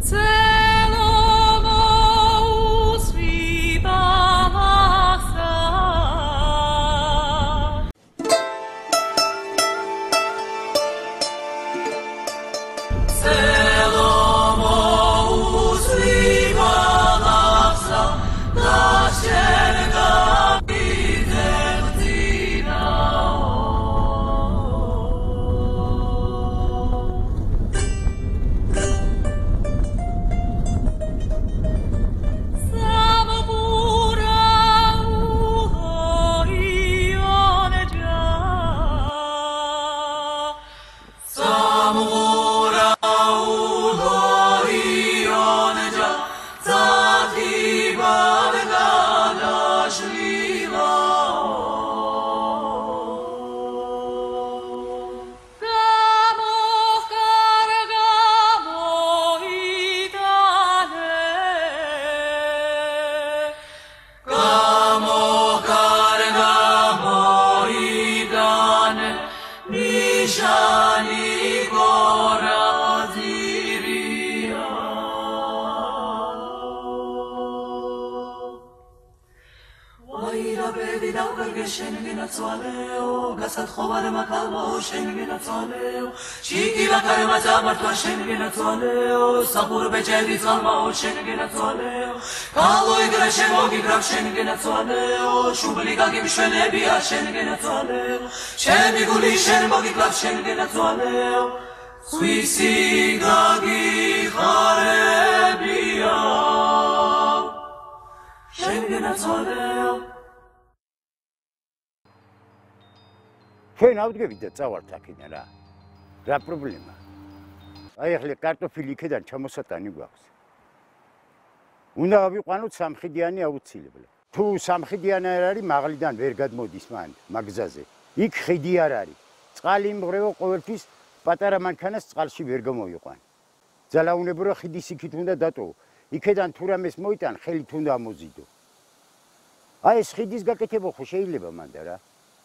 ჩვენ ავდგებით და წავართ აქედან რა. რა პრობლემა? აი ახლა კარტოფილი იქიდან ჩამოსატანი გვაქვს. უნდა ავიყვანოთ სამხედიანი აუცილებლად. თუ სამხედიანი არ არის, მაღლიდან ვერ გადმოდის მან მაგზაზე. იქ ხედი არ არის. წყალი იმღრევა ყოველთვის პატარა მანქანას წყალში ვერ გამოვიყვან. ძალაუნებრო ხიდის იქით უნდა დატოვო. იქიდან თუ რამეს მოიტან, ხელით უნდა ამოზიდო. აი ეს ხიდის გაკეთება ხო შეიძლება მანდა რა.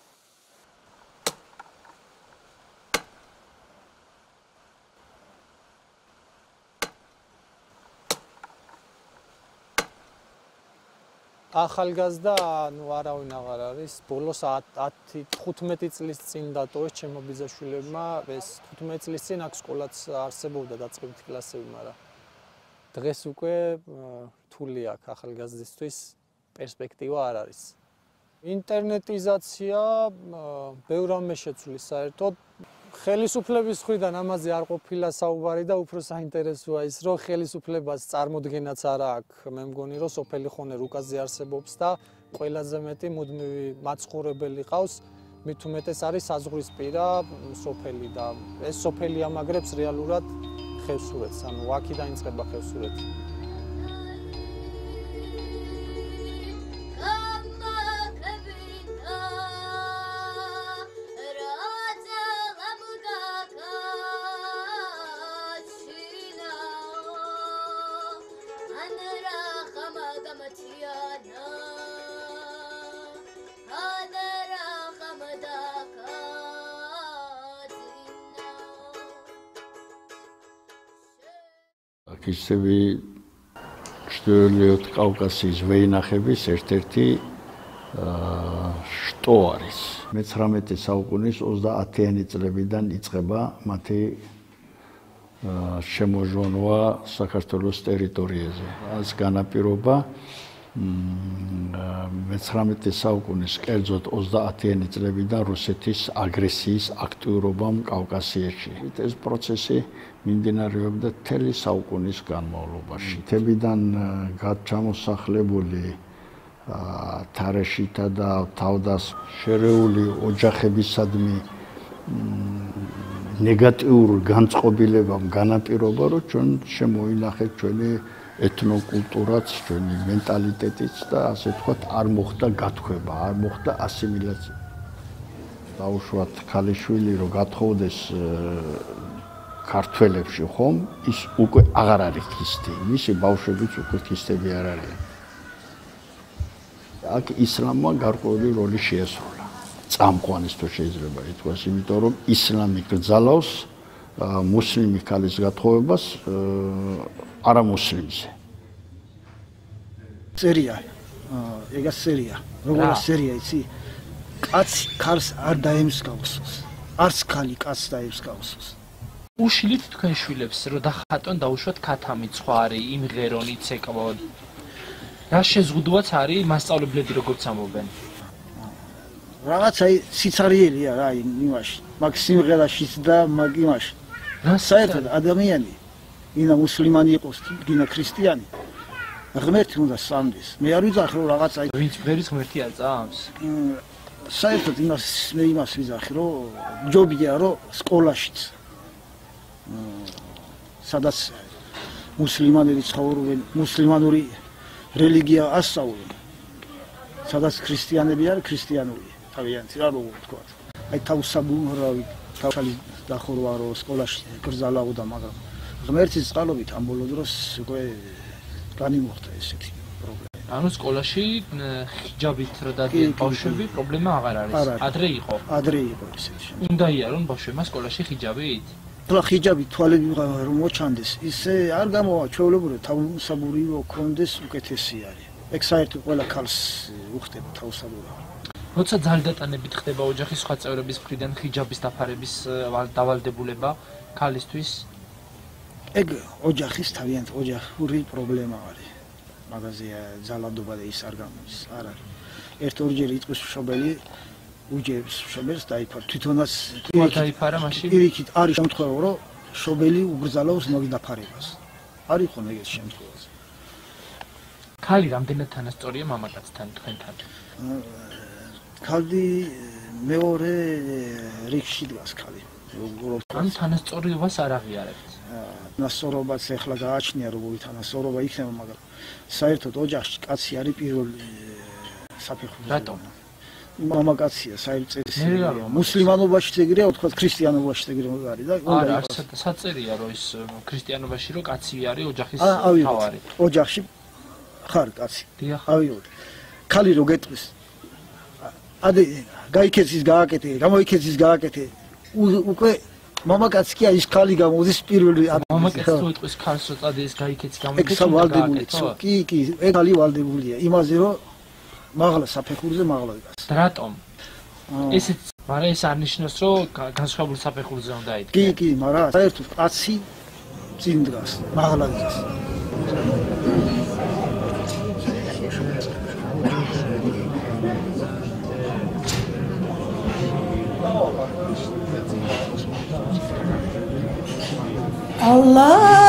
ახალგაზრდა, ნუ არავინ აღარ არის. ბოლოს 10-15 წლის წინ დატოვეს ჩემო ბიძაშვილებმა. ეს 15 წლის წინ აქ სკოლაც არსებობდა დაწყებითი კლასები, მაგრამ დღეს უკვე რთული აქვს ახალგაზრდისთვის პერსპექტივა არ არის. ინტერნეტიზაცია ბევრ რამე შეცვლის საერთოდ. ხელისუფლების მხრიდან ამაზე არ ყოფილა საუბარი და უფრო საინტერესოა ის, რომ ხელისუფლებას წარმოდგენაც არა აქვს. მე მგონი, რომ სოფელი ხონე რუკაზე არსებობს და ყველაზე მეტი მუდმივი მაცხოვრებელი ყავს, მით უმეტეს არის საზღვრისპირა სოფელი და ეს სოფელი ამაგრებს რეალურად ხევსურეთს, ანუ აქედან იწყება ხევსურეთი. ისევ ჩრდილოეთ კავკასიის ვეინახების ერთ-ერთი შტო არის. მე-19 საუკუნის 30-იანი წლებიდან იწყება მათი შემოჟონება საქართველოს ტერიტორიაზე. ეს განაპირობა მე-19 საუკუნის კერძოდ 30-იანი წლებიდან რუსეთის აგრესიის აქტიურობამ კავკასიაში. ეს პროცესი მიმდინარეობდა მთელი საუკუნის განმავლობაში. თებიდან ჩამოსახლებული თარეშითა და თავდასხმეული ოჯახებისადმი ნეგატიურ განწყობილებამ განაპირობა, რომ ჩვენ შემოინახეთ ჩვენი ეთნოკულტურაც, ჩვენი მენტალიტეტიც და ასე ვთქვათ, არ მოხდა გათქვება, არ მოხდა ასიმილაცია. დაუშვათ ქალიშვილი რომ გათხოვდეს ქართველებში ხომ, ის უკვე აღარ არის ქისტი, მისი ბავშვებიც უკვე ქისტები არ არიან. აქ ისლამმა გარკვეული როლი შეასრულა. წამყვანის თუ შეიძლება ითქვას, იმიტომ რომ ისლამი გრძალავს მუსლიმი ქალის გათხოვებას არამუსლიმზე. წერია, ეგა სერია, როგორ სერია იცი? კაცი ქალს არ დაემსგავსოს. არც ქალი კაცს დაემსგავსოს. უშილით თქვენ შვილებს, რომ დახატონ დაუშვათ ქათამი, ცხარი, იმღერონი, ცეკვო. რა შეზღუდვაც არის მასწავლებლები როგორც ამბობენ. რაღაც აი სიცარიელია რა იმაში, მაგ სიმღერაშიც და მაგ იმაში. საერთოდ ადამიანი, ვინა მუსლიმანი იყოს, ვინა ქრისტიანი, ღმერთი უნდა სამდეს. მე არ ვიძახი რომ რაღაც აი ვინც ღმერთის ღმერთი აწამს. საერთოდ მე იმას ვიძახი რომ ჯობია რომ სკოლაშიც სადაც მუსლიმანები ცხოვრობენ, მუსლიმანური რელიგია ასწავლონ. სადაც ქრისტიანები არის ქრისტიანული. თავიანთი რა როგორ თქვა. აი თავსაბურავი, თავი დახურვა რომ სკოლაში გრძალავდა, მაგრამ ღმერთის წყალობით ამ ბოლო დროს უკვე განიმოხდა ესეთი პრობლემა. ანუ სკოლაში ჰიჯაბით რა დადიან ბავშვები, პრობლემა აღარ არის. ადრე იყო. ადრე იყო ესეთი. უნდა იარონ ბავშვებმა სკოლაში ჰიჯაბით? რა ჰიჯაბი თვალები რომ მოჩანდეს, ისე არ გამოვა ჩვეულებრივ თავსაბურივი კონდეს უკეთესი არის. ეგ საერთოდ ყველა ქალს უხდება თავსაბურავი. როცა ძალდატანებით ხდება ოჯახის სხვა წევრების მხრიდან ჰიჯაბის დაფარების დავალდებულება ქალისთვის, ეგ ოჯახის თავიანთ ოჯახური პრობლემა არის. მაგაზე ძალადობა და ის არ გამოდის, არ არის. ერთ-ორჯერ იტყვის მშობელი უჯერებს მშობელს დაიფარა. თვითონაც დაიფარა მაშინ. პირიქით არის შემთხვევა, რომ მშობელი უბრძალავს მაგ დაფარებას. არის ხო ეგეთ შემთხვევაში. ქალი რამდენად თანასწორია მამაკაცთან თქვენთან? ქალი მეორე რიგში დგას ქალი. ან თანასწორობას არ აღიარებთ. თანასწორობაც ახლა გააჩნია როგორი თანასწორობა იქნება, მაგრამ საერთოდ ოჯახში კაცი არის პირველი საფეხური. რატომ? მამაკაცია საერთოდ მუსლიმანობაში ეგრეა, თქვა ქრისტიანობაში ეგრეა არის და არა, საწერია რომ ის ქრისტიანობაში რომ კაცი არის ოჯახის თავარი. ოჯახში ხარ კაცი. ავიღოთ. ქალი რო გეტყვის. ადი გაიქეცის გააკეთე, გამოიქეცის გააკეთე. უკვე მამაკაცი კი ის ქალი გამოდის პირველი მამაკაცი თუ იტყვის ქალს რომ წადი ეს გაიქეცი გამოიქეცი. ეგ ვალდებული. კი, ეგ ქალი ვალდებულია. იმაზე რომ მაღლა საფეხურზე მაღლა დგას. რატომ? ესეც, მაგრამ ეს არნიშნავს რომ განსხვავებული საფეხურზე უნდა იდგე. კი, მაგრამ საერთოდ კაცი წინ დგას, მაღლა დგას. Allah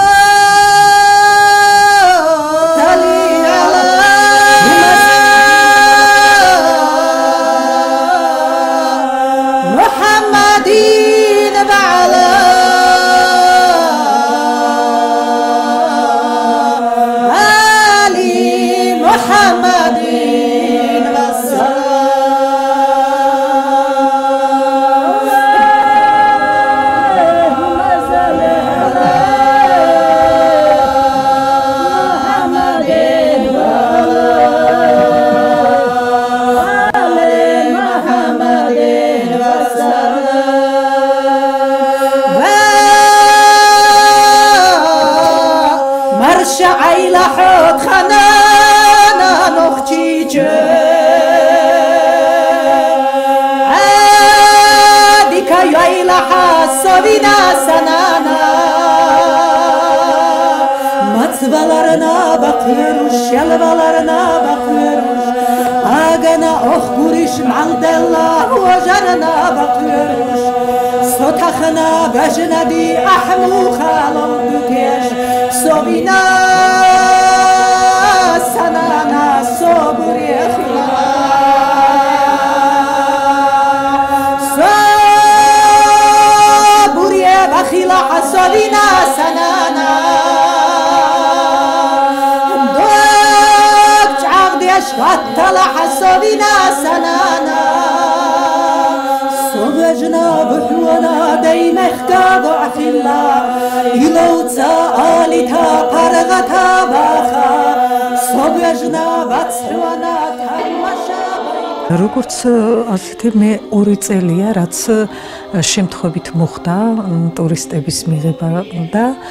როგორც ასეთი მე 2 წელია რაც შემთხვევით მოხდა ტურისტების მიღება და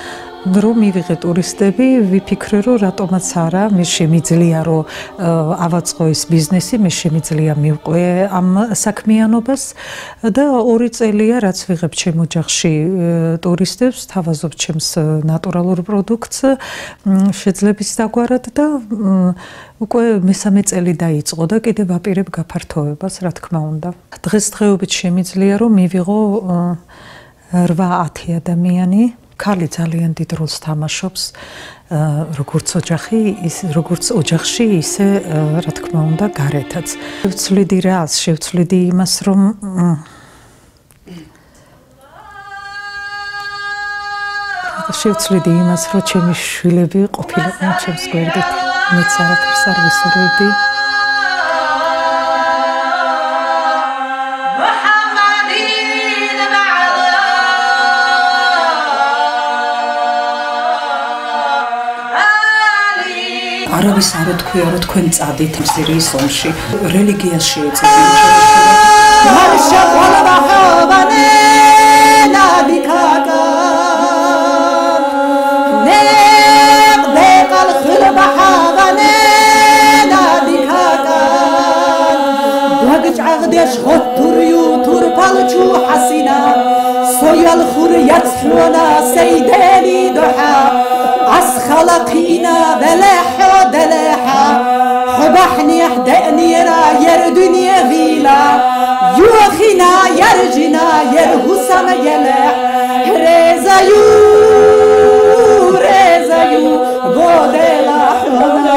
რომ მივიღე ტურისტები, ვიფიქრე რომ რატომაც არა, მე შემიძლია რომ ავაწყო ეს ბიზნესი, მე შემიძლია მივყვე ამ საქმიანობას და 2 წელია რაც ვიღებ ჩემ ოჯახში ტურისტებს, თავაზობ ჩემს ნატურალურ პროდუქტს შეძლების დაგვარად და უკვე მესამე წელი დაიწყო და კიდევ ვაპირებ გაფართოვებას, რა თქმა უნდა. დღესდღეობით შემიძლია რომ მივიღო 8-10 ადამიანი, ქალი ძალიან დიდ როლს თამაშობს, როგორც ოჯახში, ისე რა თქმა უნდა, გარეთაც. შევცვლიდი რას? შევცვლიდი იმას, რომ ჩემი შვილები ყოფილიყვნენ ჩემს გვერდით. მეც არაფერს არ ვისურვებდი. არავის არ უთქვია რომ თქვენ წადით სირიის ომში. რელიგიას შეეწევიან عقدش خود توریو تور پالچو حسینا سویل خوریت حونا سیدنی دوحا از خلقینا بلحا دلحا خبحني احدأني را يردني غيلا يوخنا يرجنا يرهسم يلح رزايو بودلا حونا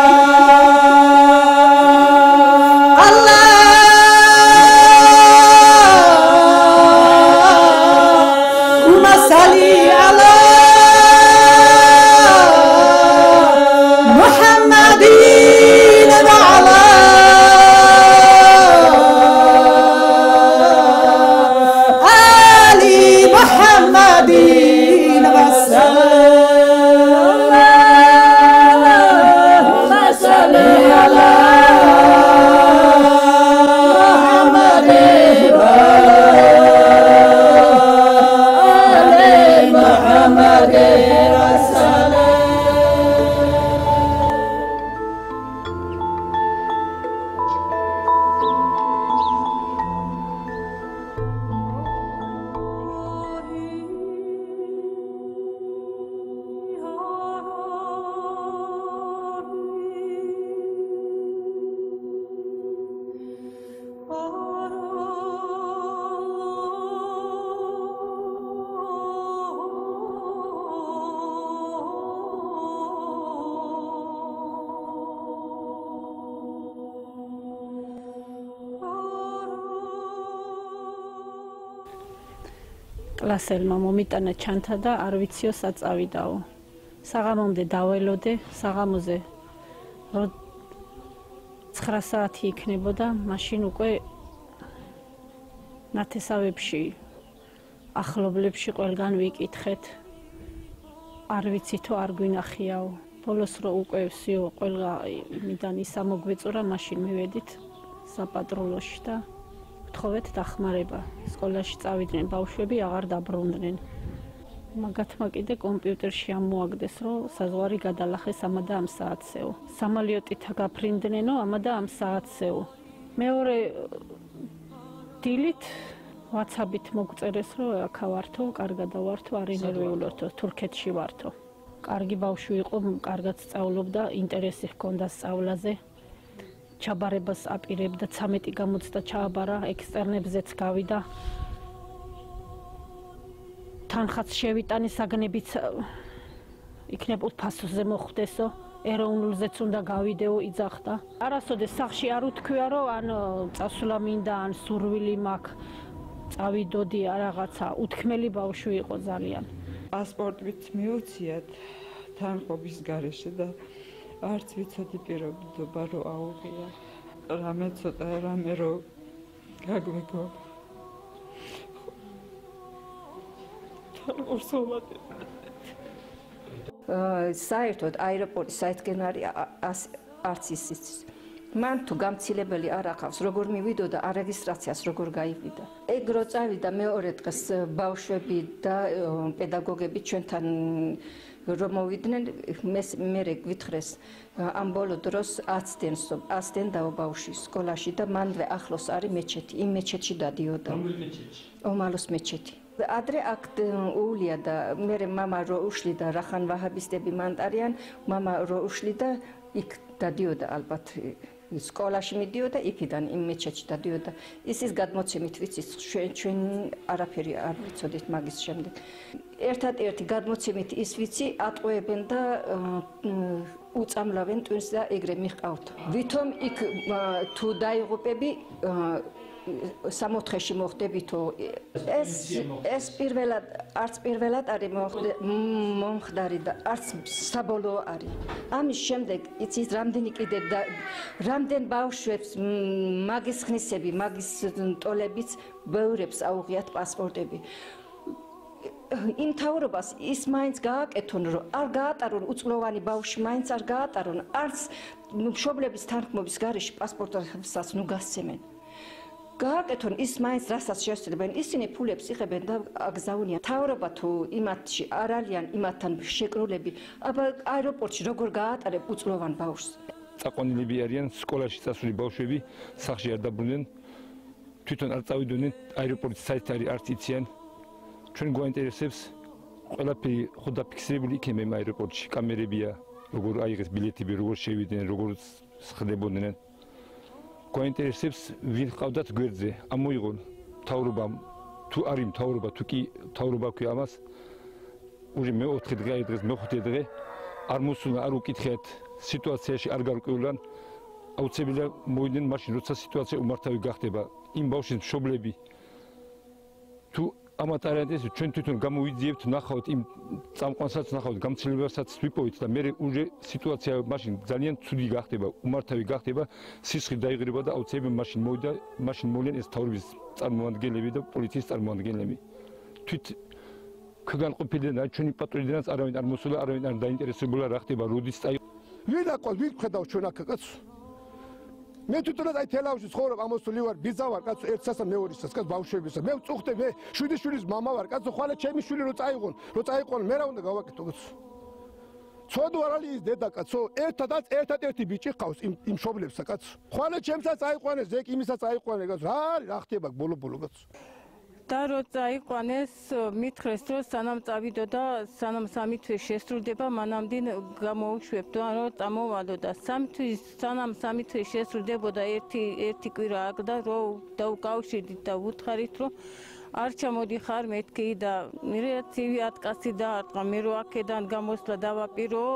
კლასელმა მომიტანა ჩანთა და არ ვიციო საწავიდაო. საღამომდე დაველოდე, საღამოზე 9 საათი იქნებოდა, მაშინ უკვე ნათესავებში, ახლობლებში ყველგან ვიკითხეთ. არ ვიცი თუ არ გვინახიაო. ბოლოს რო უკვე ვსიო ყველა იმიდან ისა მოგვეწურა, მაშინ მივედით საპატრულოში და ვთხოვეთ დახმარება. სკოლაში წავიდნენ ბავშვები, აღარ დაბრუნდნენ. მაგათმა კიდე კომპიუტერში ამოაგდეს, რომ საზღვარი გადალახეს ამა და ამ საათსეო. სამალიოტით გაფრინდნენო ამა და ამ საათსეო. მეორე დილით WhatsApp-ით მოგწერეს, რომ აქა ვართო, კარგადა ვართო, არ ინერვიულოთო, თურქეთში ვართო. კარგი ბავშვი იყო, კარგად სწავლობდა, ინტერესი ჰქონდა სწავლაზე. ჩაბარებას აპირებდა, 13 გამოცდა ჩააბარა, ექსტერნებზეც გავიდა. თანხაც შევიტანე, საგნებიც იქნებ ფასოზე მოხვდესო, ეროვნულზეც უნდა გავიდეო, იძახდა. არასოდეს სახში არ უთქვია, რომ ან წასვლა მინდა, ან სურვილი მაქვს, წავიდოდი რაღაცა, უთქმელი ბავშვი იყო ძალიან. პასპორტით მიუციათ თანხმობის გარეშე და არც ვიცოდი პირობითობა რო აუღია. რამე ცოტა რამე რო გაგვეგო. საერთოდ აეროპორტის საერთგენარი არც ისიც მან თუ გამცილებელი არ აყავს, როგორ მივიდოდა არეგისტრაციას, როგორ გაივიდა. ეგ რო წავიდა მეორე დღეს ბავშვები და პედაგოგები ჩვენთან რომ მოვიდნენ, მე გვითხრეს ამ ბოლო დროს აცდენდა ბავშვი სკოლაში და მანვე ახლოს არის მეჩეთი, იმ მეჩეთში დადიოდა. ომალოს მეჩეთი. ადრე აქ უულია და მე მამა რო უშლიდა რახან ვაჰაბისტები მანტარიან, მამა რო უშლიდა იქ დადიოდა ალბათ სკოლაში მიდიოდა, იქიდან იმ მეჩეთში დადიოდა. ის გადმოცემით ვიცით, ჩვენ არაფერი არ ვიცოდით მაგის შემდეგ. ერთადერთი გადმოცემით ის ვიცი, ატყვევენ და უწამლავენ ტვინს და ეგრე მიჰყავთ. ვითომ იქ თუ დაიღუპები 60-ში მოხდებითო ეს პირველად არც პირველად არის მომხდარი და არც საბოლოო არის. ამის შემდეგ იცით რამდენი კიდე რამდენ ბავშვებს მაგის ხნისები, მაგის ტოლებიც ბევრებს აუღიათ პასპორტები. იმ თავრობას ის მაინც გააკეთონ, რომ არ გაატარონ უწყლოვანი ბავშვი, მაინც არ გაატარონ, არც მშობლების თანხმობის გარეშე პასპორტსაც ნუ გასცემენ. გააკეთონ ის მაინც რასაც შეესწრებენ, ისინი ფულებს იღებენ და აგზავნიან. თავრობა თუ იმათში არ არიან იმათთან შეკრულები, აბა აეროპორტში როგორ გაატარებ უწყლოვან ბავშვს? წაყვანილები არიან სკოლაში წასული ბავშვები, სახლში არ დაბრუნდნენ, თვითონ არ წავიდნენ აეროპორტის საით არის არც იციან. ჩვენ გვაინტერესებს ყველაფერი ხო დაფიქსირებული იქნება აეროპორტში, კამერებია, როგორ აიღეს ბილეთები, როგორ შევიდნენ, როგორ ხდებოდნენ. გვაინტერესებს ვინ ყავდათ გვერდზე, ამოიღონ თავრობამ, თუ არის თავრობა, თუ კი თავრობა ქვია ამას. უშე მე-4 დღე დღეს მე-5 დღე არ მოსულა, არ უკითხეთ, სიტუაციაში არ გარკვეულან, აუცილებლად მოვიდნენ მაშინ, როცა სიტუაცია უმართავი გახდება. იმ ბავშვის მშობლები თუ ამათ არიანტეს ჩვენ თვითონ გამოვიძიებთ, ნახავთ იმ წამყვანსაც, ნახავთ გამცილებასაც ვიპოვით და მე უშე სიტუაცია მაშინ ძალიან ცუდი გახდება, უმართავი გახდება, სისხლი დაიღრება და აუცილებლად მაშინ მოვლენ ეს თავრობის წარმომადგენლები და პოლიციის წარმომადგენლები. თვით ქგანყოფილიდან ჩვენი პატრონიდანაც არავინ არ მოსულა, არავინ არ დაინტერესებულა რა ხდება, როდის წაი. ვინ აყოლ, ვინ ხედავს ჩვენ აქ კაცო? მე თვითონაც აი თელავში ცხოვრობ, ამოსული ვარ, ბიძა ვარ, კაცო, ერთსასა მეორისას, კაცო, ბავშვებისა. მე ვწუხდე, მე 7 შვილის მამა ვარ, კაცო, ხვალე ჩემი შვილი რო წაიყონ, მე რა უნდა გავაკეთო, კაცო? ცოდო არ არის ის დედა, კაცო, ერთადერთი ბიჭი ყავს იმ მშობლებსა, კაცო. ხვალე ჩემსაც აიყვანეს, ზეკ იმისაც აიყვანე, კაცო. რა ხდება ბოლო, კაცო? და რო წაიყვანეს, მითხრეს, რომ სანამ წავიდო და სანამ 3 თვე შესრულდება, მანამდე გამოუშვებდო, რომ წამოვალო და 3 თვის სანამ 3 თვე შესრულდებოდა ერთი კვირა აგდა, რომ დაუკავშირდით და უთხარით, რომ არ ჩამოდიხარ მეთქი და მე ცივი ატკასი დაარტყა, მე რო აქედან გამოსვლა დავაპირო,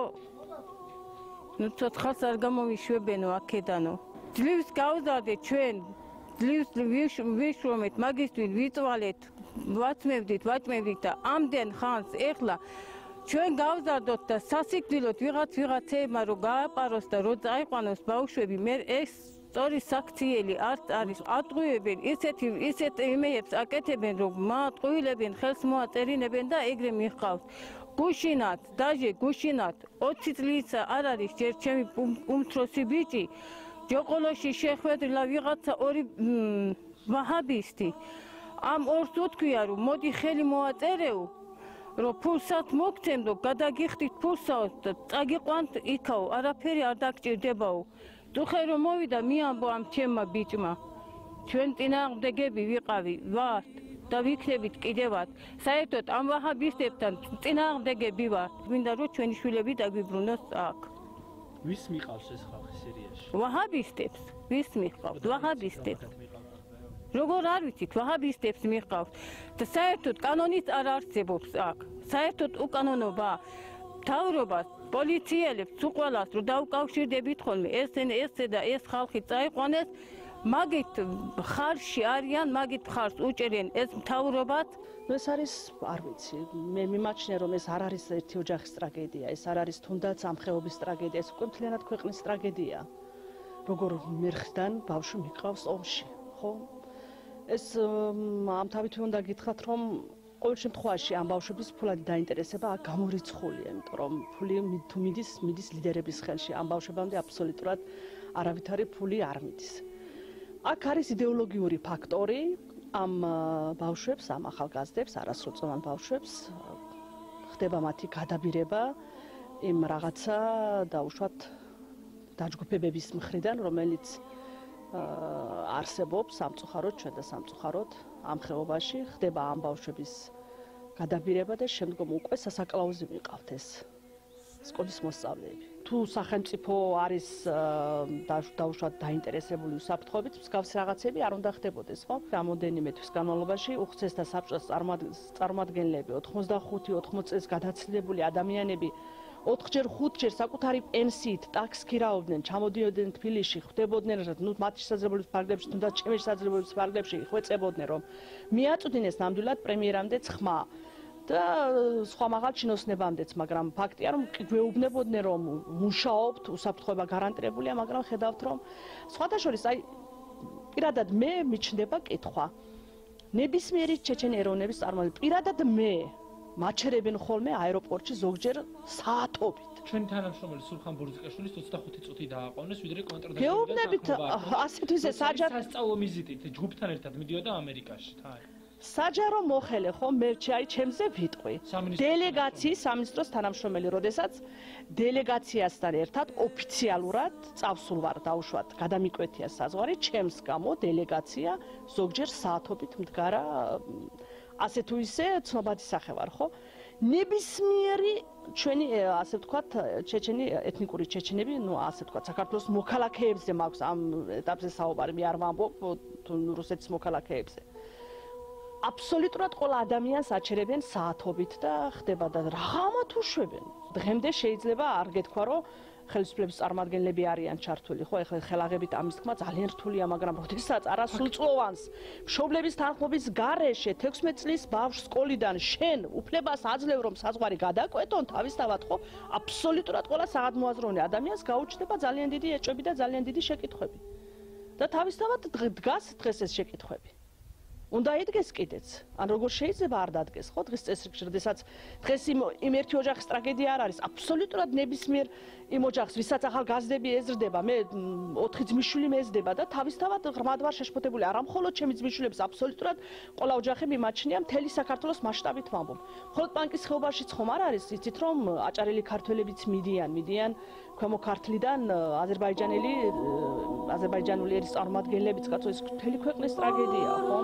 ნუ ცოცხალს არ გამოვიშვებენო აქედანო. ძლივს გავზადე ჩვენ ძლივს ვიშრომეთ, მაგისტვით ვიწვალეთ, ვაწმევდით და ამდენ ხანს ეხლა ჩვენ გავზარდოთ და სასიკვდილოდ ვიღაცეებმა რომ გააპაროს და რომ წაიყვანოს ბავშვები, მე ეს სწორი საქციელი არ არის. ატყუებენ, ისეთ იმეებს აკეთებენ, რომ მაატყუილებენ, ხელს მოაწერინებენ და ეგრე მიჰყავს. გუშინათ, დაჟე გუშინათ 20 წლისა არ არის ჯერ ჩემი უმცროსი ბიჭი ჯოყოლოში შეხვედრილა ვიღაცა ორი ვაჰაბისტი. ამ ორს უთქვია, რომ მოდი ხელი მოაწერეო, რომ ფულსაც მოგცემდო, გადაგიხდით ფულსაო და წაგიყვანთ იქაო, არაფერი არ დაგჭირდებაო. თუხე რომ მოვიდა, მიამბო ამ ჩემმა ბიჭმა. ჩვენ წინააღმდეგები ვართ და ვიქნებით კიდევაც. საერთოდ ამ ვაჰაბისტებთან წინააღმდეგები ვართ. მინდა რომ ჩვენი შვილები დაგვიბრუნოს აქ. ვის მიყავს ეს ხალხი სირიაში? ვაჰაბისტებს. ვის მიყავს? ვაჰაბისტებს. როგორ არ ვიცით, ვაჰაბისტებს მიყავს. და საერთოდ კანონიც არ არსებობს აქ. საერთოდ უკანონობა თავრობას, პოლიციელებს, უყველას რომ დაუკავშირდებით ხოლმე ესე და ეს ხალხი წაიყვანეს, მაგით ხარში არიან, მაგით ხარს უჭერენ ეს მთავრობაც. ეს არის, არ ვიცი, მე მიმაჩნია რომ ეს არ არის ერთი ოჯახის ტრაგედია, ეს არ არის თუნდაც ამ ხეობის ტრაგედია, ეს უკვე მთლიანად ქვეყნის ტრაგედია. როგორ მერხდან ბავშვი მიყავს ომში, ხო? ეს ამ თავით უნდა გითხრათ რომ ყოველ შემთხვევაში ამ ბავშვების ფულადი დაინტერესება აქ გამორიცხულია, იმიტომ რომ ფული თუ მიდის ლიდერების ხელში, ამ ბავშვებამდე აბსოლუტურად არავითარი ფული არ მიდის. აქ არის იდეოლოგიური ფაქტორი, ამ ბავშვებს, ამ ახალგაზრდებს, არასრულწლოვან ბავშვებს ხდება მათი გადაბირება იმ რაღაცა დაუშვათ დაჯგუფებების მხრიდან, რომელიც არსებობს სამწუხაროდ ჩვენ და სამწუხაროდ ამ ხეობაში ხდება ამ ბავშვების გადაბირება და შემდგომ უკვე სასაკლაუზე მიყავთ ეს სკოლის მოსწავლეები. თუ სახელმწიფო არის დაუშვათ დაინტერესებული უსაფრთხოებით, მსგავსი რაღაცები არ უნდა ხდებოდეს, ხო? რამოდენიმე თვის განმავლობაში უხცესთა საბჭოს წარმომადგენლები 85-80 წელს გადაცილებული ადამიანები 4-ჯერ 5-ჯერ საკუთარი პენსიით ტაქსს ქირაობდნენ, ჩამოდიოდნენ თბილისში, ხვდებოდნენ, მათი შესაძლებლობის ფარგლებში, თუნდაც ჩემი შესაძლებლობის ფარგლებში ხვეწებოდნენ, რომ მიაწვდინეს ნამდვილად პრემიერამდეც ხმა და სხვა მაღალ ჩინოსნებამდეც, მაგრამ ფაქტია, რომ გვეუბნებოდნენ, რომ მუშაობთ, უსაფრთხოება გარანტირებულია, მაგრამ ხედავთ, რომ სხვადასხვა აი პირადად მე მიჩნდება კითხვა. ნებისმიერი ჩეჩენი ეროვნების წარმომადგენელი, პირადად მე მაჩერებენ ხოლმე აეროპორტში ზოგჯერ საათობით. ჩვენი თანამშრომელი სულხან ბურზიკაშვილის 25 წუთი დააყოვნეს, ვიდრე კონტრდაგებდა. გეუბნებით ასეთ ვიზე სასწავლო ვიზიტით ჯგუფთან ერთად მიდიოდა ამერიკაში, თან. საჯარო მოხელე ხო მერჩი აი ჩემზე ვიტყვი. დელეგაციის სამინისტროს თანამშრომელი, როდესაც დელეგაციასთან ერთად ოფიციალურად წავსულ ვარ დაუშვათ, გადამიკვეთია საზღვარი, ჩემს გამო დელეგაცია ზოგჯერ საათობით მდგარა ასე თუ ისე ცნობადი სახე ვარ, ხო? ნებისმიერი ჩვენი ასე ვთქვათ, ჩეჩენი ეთნიკური ჩეჩენები, ну ასე ვთქვათ, საქართველოს მოქალაქეებზე მაქვს ამ ეტაპზე საუბარი, მე არ ვამბობ თუ რუსეთის მოქალაქეებზე. აბსოლუტურად ყველა ადამიანს აჩერებენ საათობით და ხდება და რაღამა თუ შვებენ. დღემდე შეიძლება არ გეთქვა, რომ ხელისუფლების წარმომადგენლები არიან ჩართული, ხო? ეხლა ხელაღებით ამის თქმა ძალიან რთულია, მაგრამ როდესაც არასრულწლოვანს მშობლების თანხმობის გარეშე 16 წლის ბავშვს სკოლიდან შენ უფლებას აძლევ, რომ საზღვარი გადაკვეთონ, თავისთავად ხო? აბსოლუტურად ყველა საგადმოაზროვნე ადამიანს გაუჩნდება ძალიან დიდი ეჭვები და ძალიან დიდი შეკითხვები. და თავისთავად დგას დღეს ეს შეკითხვები. უნდა იდგეს კიდეც. ან როგორ შეიძლება არ დადგეს, ხო? დღეს წესრიგში, როდესაც დღეს იმ ერთი ოჯახის ტრაგედია არ არის, აბსოლუტურად ნებისმიერ იმ ოჯახს, ვისაც ახალგაზრდები ეზრდება, მე 4 ძმისშვილი მეზდება და თავისთავად ღრმად ვარ შეშფოთებული, არა მხოლოდ ჩემი ძმისშვილების, აბსოლუტურად ყველა ოჯახი მიმაჩნია მთელი საქართველოს მასშტაბით ვამბობ. მხოლოდ პანკის ხეობაშიც ხომ არ არის, იცით რომ აჭარელი ქართველებიც მიდიან ქვემო ქართლიდან აზერბაიჯანული ერის წარმომადგენლებიც, კაცო, ეს მთელი ქვეყნის ტრაგედია, ხო?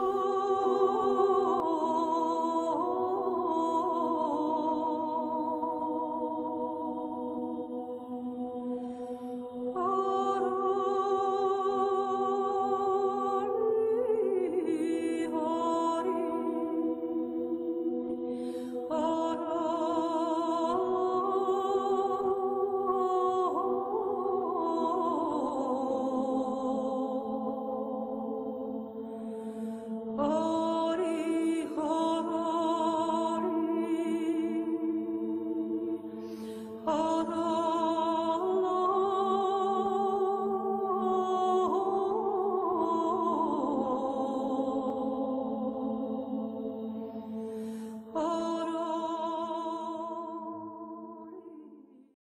Oh